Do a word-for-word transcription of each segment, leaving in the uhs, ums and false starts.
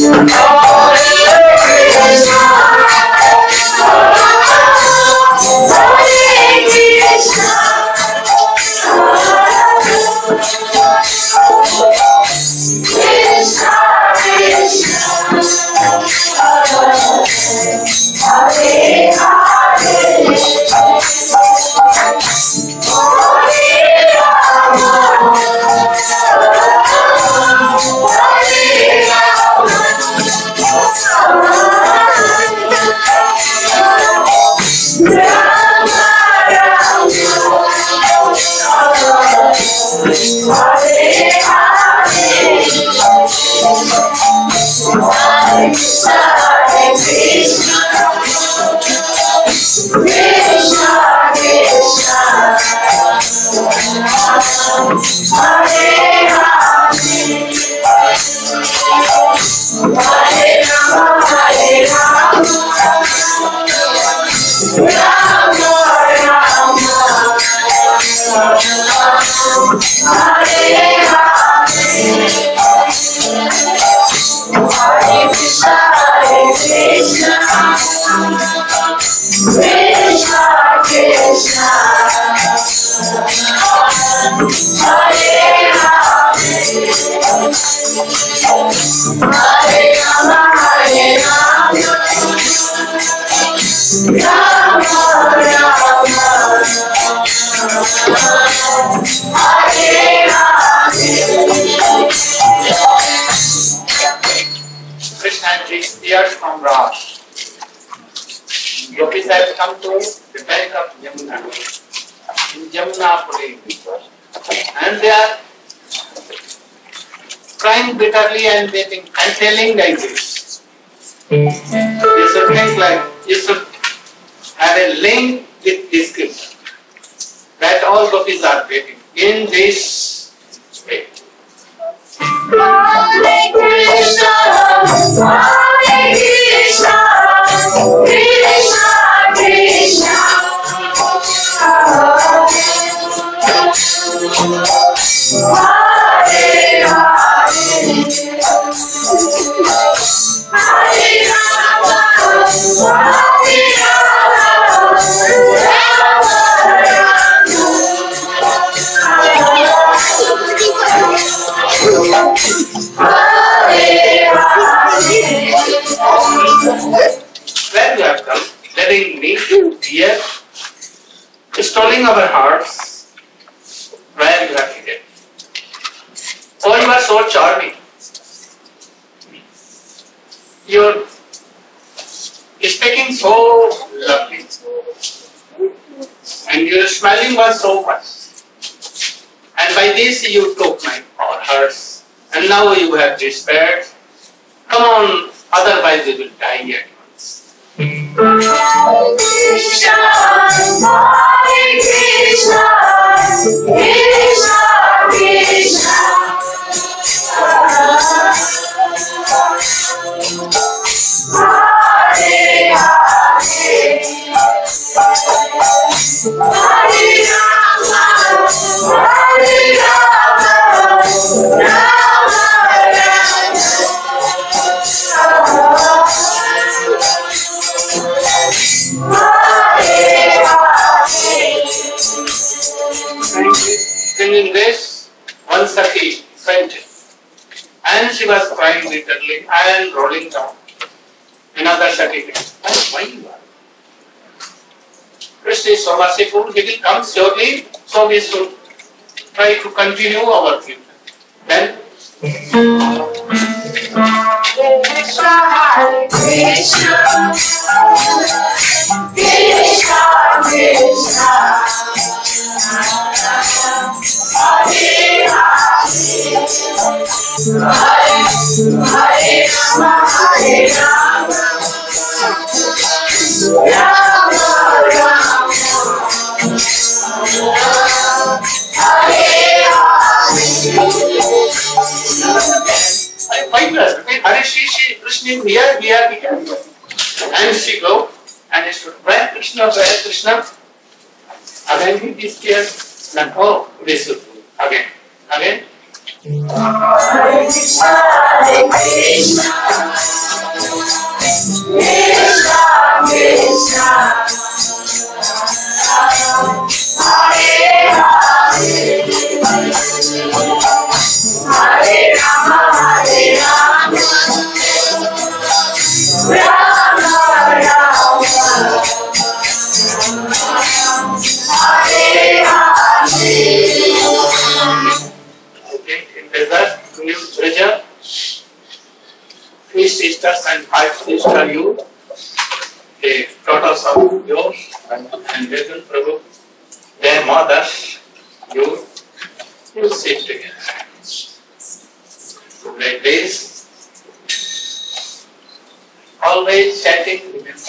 Krishna disappeared from Raj. Gopis have come to the bank of Yamuna, in Jamunapuri, and they are crying bitterly and they think, and telling like this. You should think like, you should have a link with this scripture, that all gopis are waiting in this way. Hare Krishna, Hare Krishna, Krishna Krishna, Hare Hare, Hare Rama, Hare Rama, When you have come, letting me hear, stalling our hearts, where you have hidden. Oh, you are so charming. Your speaking so lovely, and your smiling was so much. And by this you took my hearts, and now you have despaired. Come on, otherwise you will die at once. Hare Krishna, Hare Krishna, Krishna Krishna, Hare Hare, Hare Rama, Hare Rama, Rama Singing this, one Sati fainted, and she was crying bitterly and rolling down. Another Sati fainted. Why you are? Krishna is so merciful, he will come surely, so we should try to continue our future. Then, Krishna, Hare Krishna, Krishna Krishna, Hare Hare, Hare Rama, Hare Rama, Rama Rama, Hare I find her. Hare she, she, Krishna is here, we are here. And she go and stood. Where Krishna, where Krishna? Again he disappeared. And oh, we should do again. Again. Hare Krishna, Hare Krishna, three sisters and five sisters, you, the daughters of yours and, and Vedant Prabhu, their mother, you, you sit together. Like this, always chatting, remember.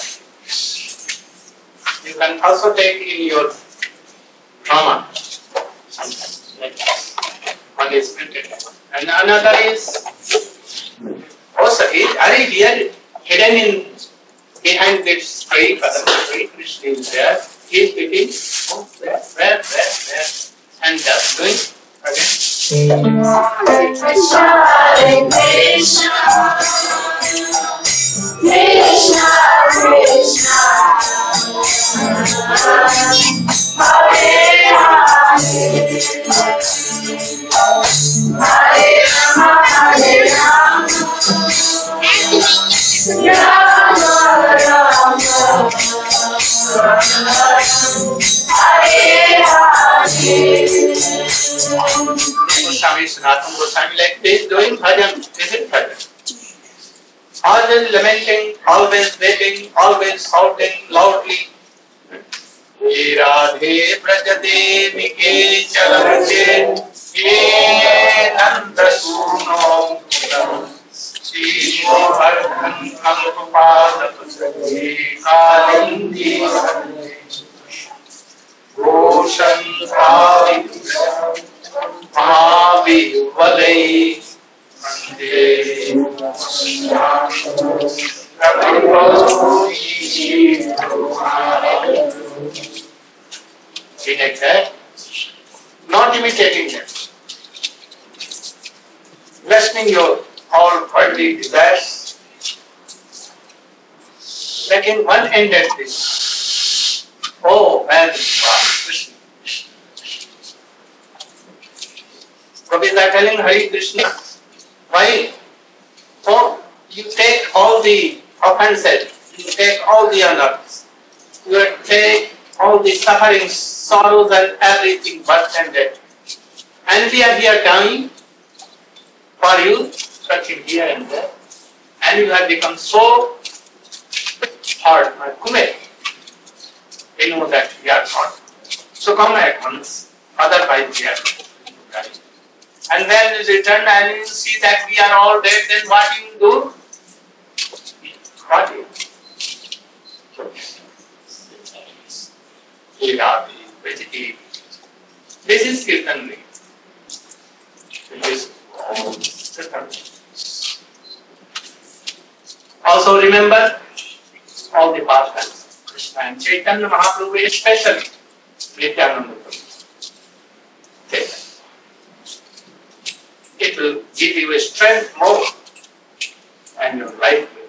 You can also take in your drama, sometimes, like this. One is printed, and another is also, are you here, hidden in behind this tree, Padma Krishna is there, he is speaking, oh, where, where, where, where, and just doing again. Krishna, Hare Krishna, Krishna Krishna, Hare Hare, Hare Rama, Hare Rama, Rama Rama, Hare Hare. Goswami, Sanatana Goswami, like this, doing bhajan, is it bhajan? Always lamenting, always weeping, always shouting loudly. He Radhe Braja Devi ke chalante, he Nanda Suno Kulam, Shri Govardhan Kampada Pusaki Kalindi Roshan Bhavi Mahavi Valai like that, not imitating them, lessening your all worldly desires, making one-ended this. Oh, man, Krishna. Gopis are telling Hare Krishna, why? So you take all the offenses, you take all the honors, you take all the sufferings, sorrows and everything birth and death. And we are here dying for you, touching here and there. And you have become so hard, Kume. They know that we are not. So come at once, otherwise we are going to die. And when you return and you see that we are all dead, then what do you do? What do you do? This is Kirtan. This is also remember all the pastimes. Krishna and Chaitanya Mahaprabhu especially Nityananda Prabhu. It will give you a strength more and your life will